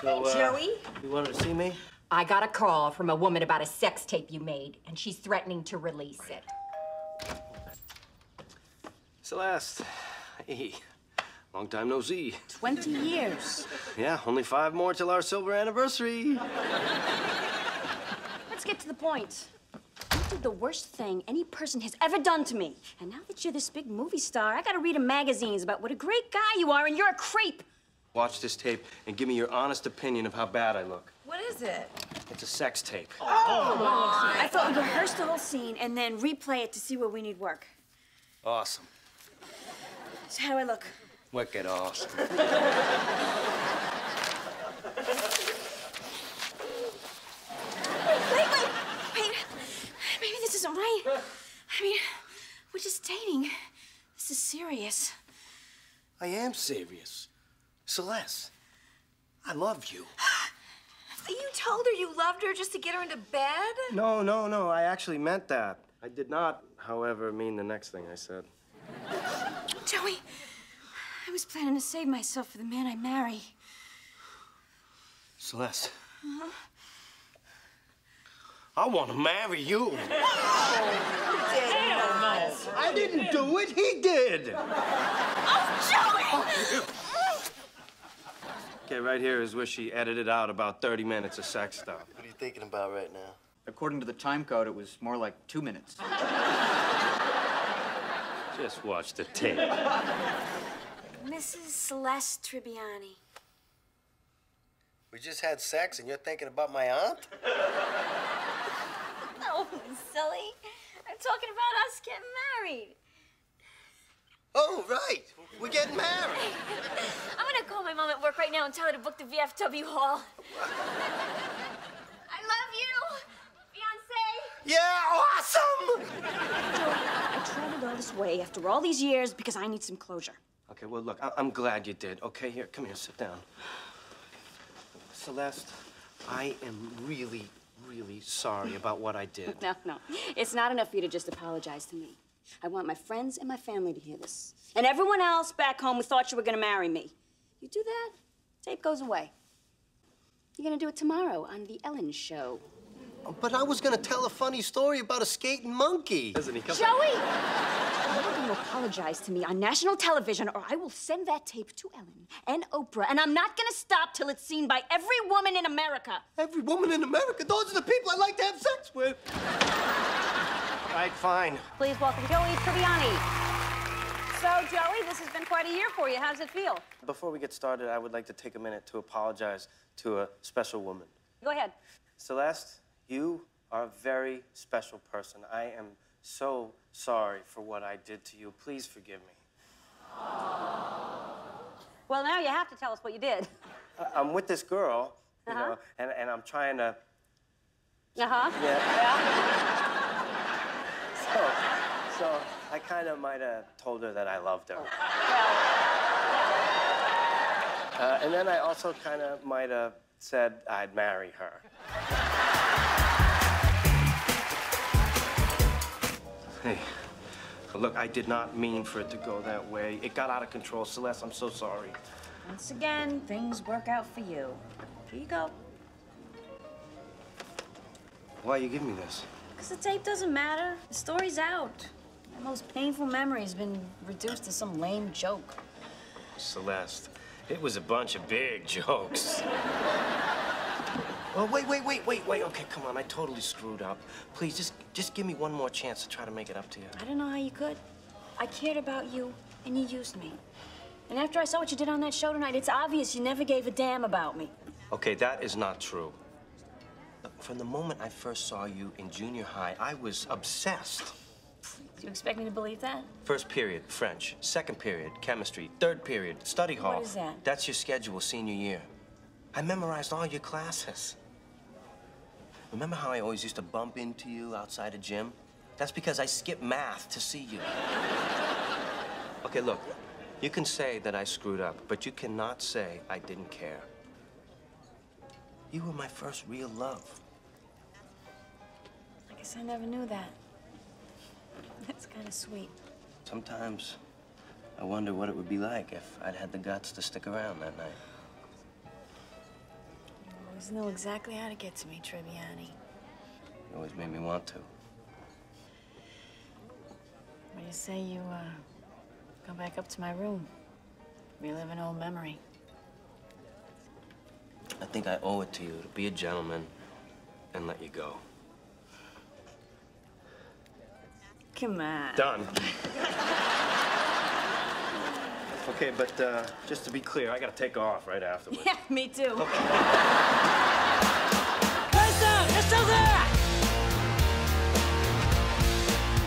So, Joey? You wanted to see me? I got a call from a woman about a sex tape you made, and she's threatening to release it. Celeste. Hey. Long time no see. 20 years. Yeah, only 5 more till our silver anniversary. Let's get to the point. You did the worst thing any person has ever done to me. And now that you're this big movie star, I gotta read in magazines about what a great guy you are, and you're a creep. Watch this tape and give me your honest opinion of how bad I look. What is it? It's a sex tape. Oh, I thought we'd rehearse the whole scene and then replay it to see where we need work. Awesome. So how do I look? Wicked awesome. Wait. Maybe this isn't right. I mean, we're just dating. This is serious. I am serious. Celeste, I love you. So you told her you loved her just to get her into bed? No. I actually meant that. I did not, however, mean the next thing I said. Joey, I was planning to save myself for the man I marry. Celeste. I want to marry you. I didn't do it. He did. Oh, Joey! Okay, right here is where she edited out about 30 minutes of sex stuff. What are you thinking about right now? According to the time code, it was more like 2 minutes. Just watch the tape. Mrs. Celeste Tribbiani. We just had sex and you're thinking about my aunt? Oh, silly. I'm talking about us getting married. Oh, right. We're getting married. I'm gonna call my mom at work right now and tell her to book the VFW hall. I love you, fiancé. Yeah, awesome! I traveled all this way after all these years because I need some closure. Okay, well, look, I'm glad you did. Okay, here, come here, sit down. Celeste, I am really sorry about what I did. No. It's not enough for you to just apologize to me. I want my friends and my family to hear this. And everyone else back home who thought you were gonna marry me. You do that, tape goes away. You're gonna do it tomorrow on The Ellen Show. But I was gonna tell a funny story about a skating monkey. Doesn't he? Come Joey! You're going to apologize to me on national television, or I will send that tape to Ellen and Oprah, and I'm not gonna stop till it's seen by every woman in America. Every woman in America? Those are the people I like to have sex with. All right, fine. Please welcome Joey Tribbiani. So, Joey, this has been quite a year for you. How does it feel? Before we get started, I would like to take a minute to apologize to a special woman. Go ahead. Celeste, you are a very special person. I am so sorry for what I did to you. Please forgive me. Well, now you have to tell us what you did. I'm with this girl, you know, and I'm trying to... Uh-huh. Yeah. So I kind of might have told her that I loved her. And then I also kind of might have said I'd marry her. Hey, look, I did not mean for it to go that way. It got out of control. Celeste, I'm so sorry. Once again, things work out for you. Here you go. Why you give me this? Because the tape doesn't matter. The story's out. The most painful memory has been reduced to some lame joke. Celeste, it was a bunch of big jokes. Oh, wait. Okay, come on. I totally screwed up. Please, just give me one more chance to try to make it up to you. I don't know how you could. I cared about you, and you used me. And after I saw what you did on that show tonight, it's obvious you never gave a damn about me. Okay, that is not true. From the moment I first saw you in junior high, I was obsessed. Do you expect me to believe that? First period, French. Second period, chemistry. Third period, study hall. What is that? That's your schedule senior year. I memorized all your classes. Remember how I always used to bump into you outside of gym? That's because I skipped math to see you. Okay, look, you can say that I screwed up, but you cannot say I didn't care. You were my first real love. I guess I never knew that. That's kind of sweet. Sometimes I wonder what it would be like if I'd had the guts to stick around that night. always know exactly how to get to me, Tribbiani. You always made me want to. What do you say you, go back up to my room? Relive an old memory. I think I owe it to you to be a gentleman and let you go. Come on. Done. Okay, but just to be clear, I gotta take off right afterwards. Yeah, me too. Okay. Listen, it's still there!